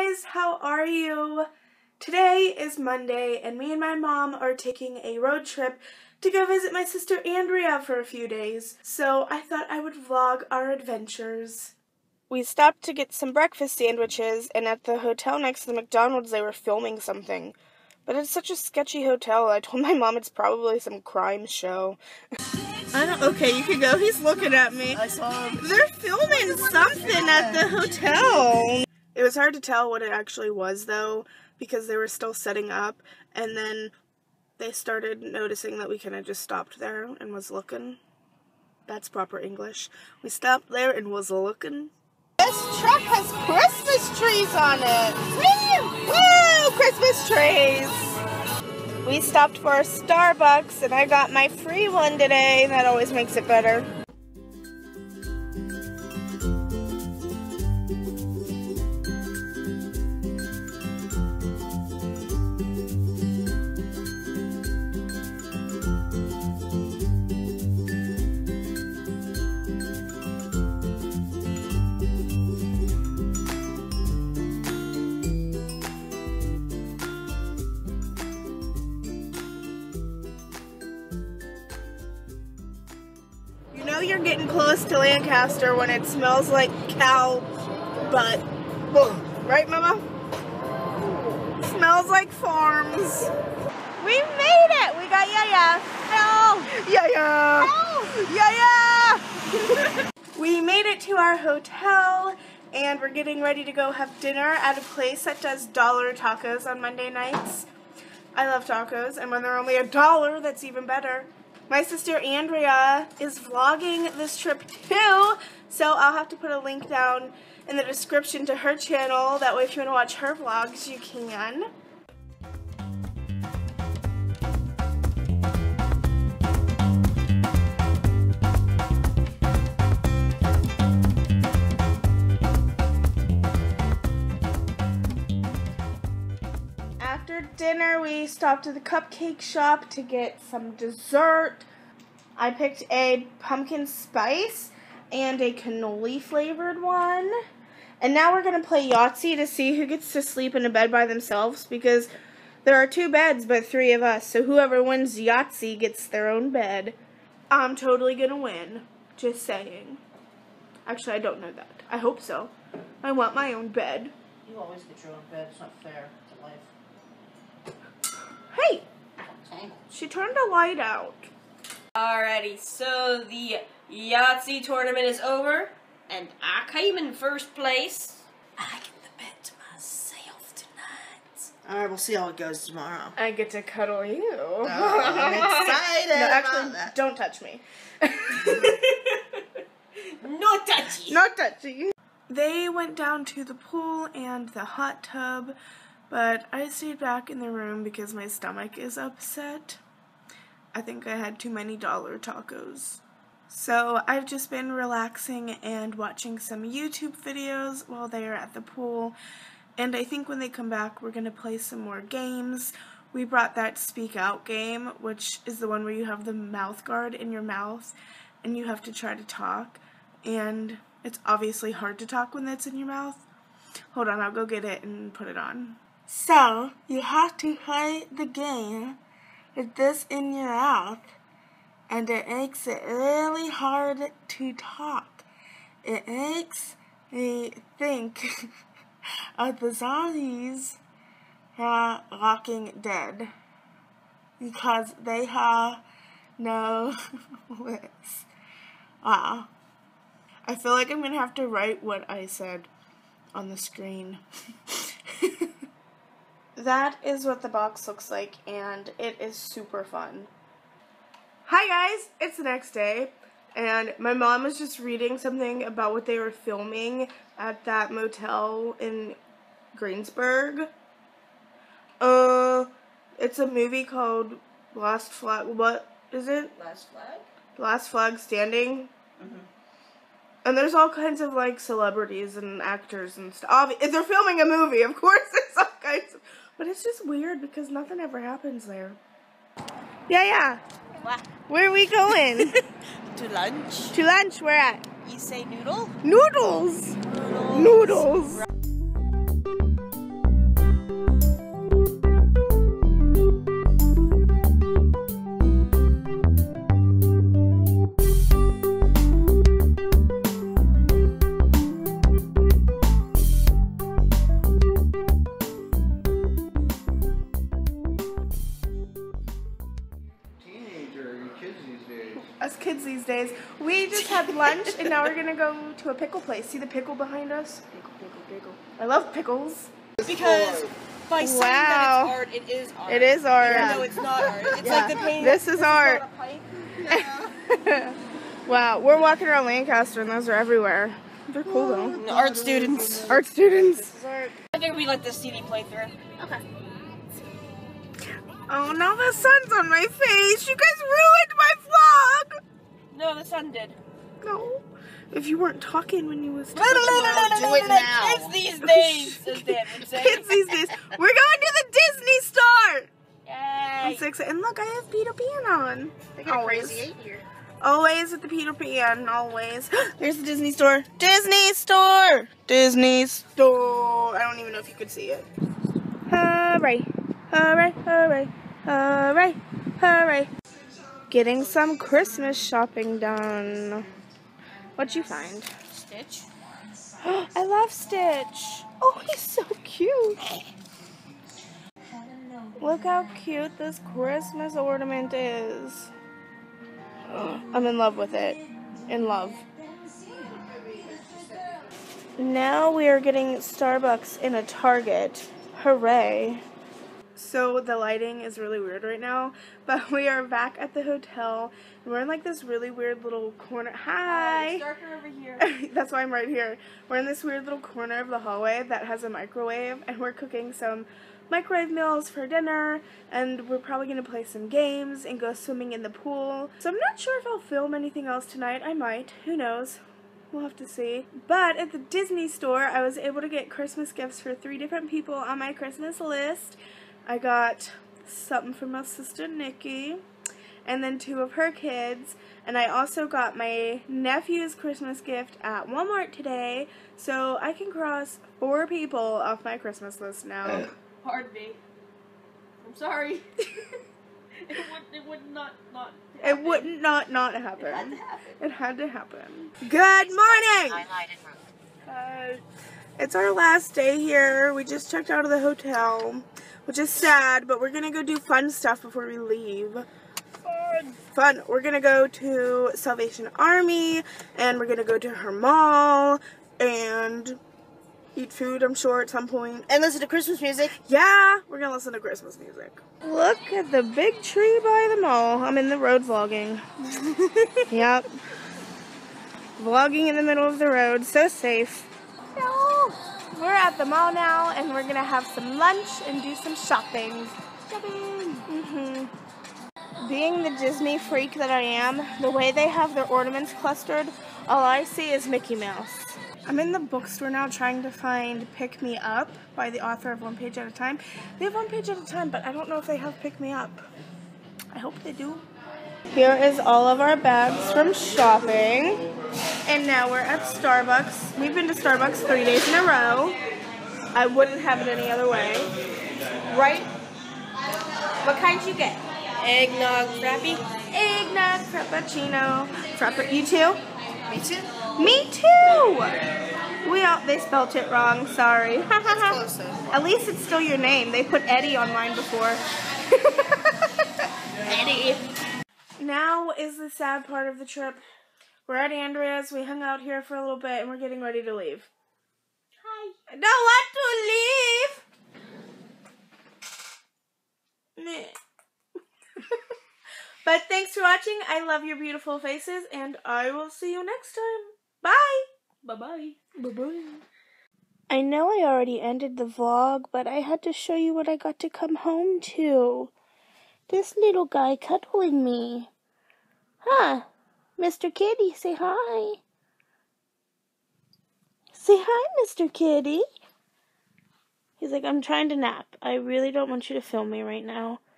guys, how are you? Today is Monday and me and my mom are taking a road trip to go visit my sister Andrea for a few days, so I thought I would vlog our adventures. We stopped to get some breakfast sandwiches, and at the hotel next to the McDonald's they were filming something. But it's such a sketchy hotel, I told my mom it's probably some crime show. Okay, you can go. He's looking at me. I saw him. They're filming something at the hotel. It was hard to tell what it actually was, though, because they were still setting up, and then they started noticing that we kind of just stopped there and was looking. That's proper English. We stopped there and was looking. This truck has Christmas trees on it. Woo! Woo! Christmas trees! We stopped for a Starbucks and I got my free one today. That always makes it better. You're getting close to Lancaster when it smells like cow butt. Right, Mama? Smells like farms. We made it! We got Yaya. Help! Yaya! Help! Yaya! We made it to our hotel and we're getting ready to go have dinner at a place that does dollar tacos on Monday nights. I love tacos, and when they're only $1, that's even better. My sister Andrea is vlogging this trip too, so I'll have to put a link down in the description to her channel. That way if you want to watch her vlogs, you can. After dinner, we stopped at the cupcake shop to get some dessert. I picked a pumpkin spice and a cannoli flavored one. And now we're going to play Yahtzee to see who gets to sleep in a bed by themselves, because there are 2 beds but 3 of us. So whoever wins Yahtzee gets their own bed. I'm totally going to win. Just saying. Actually, I don't know that. I hope so. I want my own bed. You always get your own bed. It's not fair to life. Hey! She turned the light out. Alrighty, so the Yahtzee tournament is over, and I came in first place. I get the bet to myself tonight. Alright, we'll see how it goes tomorrow. I get to cuddle you. Oh, I'm excited No, actually, about that. don't touch me. No touchy. Not touchy. They went down to the pool and the hot tub, but I stayed back in the room because my stomach is upset. I think I had too many dollar tacos. So I've just been relaxing and watching some YouTube videos while they are at the pool. And I think when they come back, we're going to play some more games. We brought that Speak Out game, which is the one where you have the mouth guard in your mouth and you have to try to talk. And it's obviously hard to talk when that's in your mouth. Hold on, I'll go get it and put it on. So, you have to play the game with this in your mouth, and it makes it really hard to talk. It makes me think of the zombies from Walking Dead, because they have no lips. Wow. I feel like I'm going to have to write what I said on the screen. That is what the box looks like, and it is super fun. Hi guys, it's the next day, and my mom was just reading something about what they were filming at that motel in Greensburg. It's a movie called Last Flag. What is it? Last flag? Last Flag Standing. Mm-hmm. And there's all kinds of, like, celebrities and actors and stuff. If they're filming a movie, of course there's all kinds of... But it's just weird because nothing ever happens there. Yeah. What? Where are we going? To lunch. To lunch, where at? You say noodle? Noodles! Noodles! days. We just had lunch, and now we're gonna go to a pickle place. See the pickle behind us? Pickle. I love pickles. Because by saying that it's art, it is art. It is art. Even though it's not art. It's like the painting. This is art. Not a pipe. Wow, we're walking around Lancaster, and those are everywhere. They're cool though. Art students. Art students. I think we let the CD play through. Okay. Oh, now the sun's on my face. You guys ruined my vlog. No, the sun did. No. If you weren't talking when you was Do it now. Kids these days, as Dan would say. Kids these days. We're going to the Disney store. Yay. I'm so excited. And look, I have Peter Pan on. They got a Always. crazy 8 here. Always with the Peter Pan. Always. There's the Disney store. Disney store. Disney store. I don't even know if you could see it. Hooray. Hooray. Hooray. Hooray. Hooray. Getting some Christmas shopping done. What'd you find? Stitch. I love Stitch. Oh, he's so cute. Look how cute this Christmas ornament is. I'm in love with it. In love. Now we are getting Starbucks in a Target. Hooray. So the lighting is really weird right now, but we are back at the hotel, and we're in like this really weird little corner. Hi! It's darker over here. That's why I'm right here. We're in this weird little corner of the hallway that has a microwave, and we're cooking some microwave meals for dinner, and we're probably going to play some games and go swimming in the pool. So I'm not sure if I'll film anything else tonight. I might. Who knows? We'll have to see. But at the Disney store, I was able to get Christmas gifts for 3 different people on my Christmas list. I got something for my sister Nikki, and then 2 of her kids, and I also got my nephew's Christmas gift at Walmart today, so I can cross 4 people off my Christmas list now. Pardon me. I'm sorry. It would not happen. It would not happen. It had to happen. It had to happen. Good morning! It's our last day here. We just checked out of the hotel, which is sad, but we're gonna go do fun stuff before we leave. Fun. We're gonna go to Salvation Army, and we're gonna go to her mall, and eat food, I'm sure, at some point. And listen to Christmas music. Yeah, we're gonna listen to Christmas music. Look at the big tree by the mall. I'm in the road vlogging. Yep. Vlogging in the middle of the road. So safe. No. We're at the mall now, and we're gonna have some lunch and do some shopping. Being the Disney freak that I am, the way they have their ornaments clustered, all I see is Mickey Mouse. I'm in the bookstore now trying to find Pick Me Up by the author of One Page at a Time. They have One Page at a Time, but I don't know if they have Pick Me Up. I hope they do. Here is all of our bags from shopping. And now we're at Starbucks. We've been to Starbucks 3 days in a row. I wouldn't have it any other way. Right? What kind you get? Eggnog frappy. Eggnog, frappuccino. You too? Me too. Me too! They spelt it wrong, sorry. Close though. At least it's still your name. They put Eddie on mine before. Eddie. Now is the sad part of the trip. We're at Andrea's. We hung out here for a little bit, and we're getting ready to leave. Hi. I don't want to leave! But thanks for watching. I love your beautiful faces, and I will see you next time. Bye! Bye-bye. Bye-bye. I know I already ended the vlog, but I had to show you what I got to come home to. This little guy cuddling me. Huh? Mr. Kitty, say hi. Say hi, Mr. Kitty. He's like, I'm trying to nap. I really don't want you to film me right now.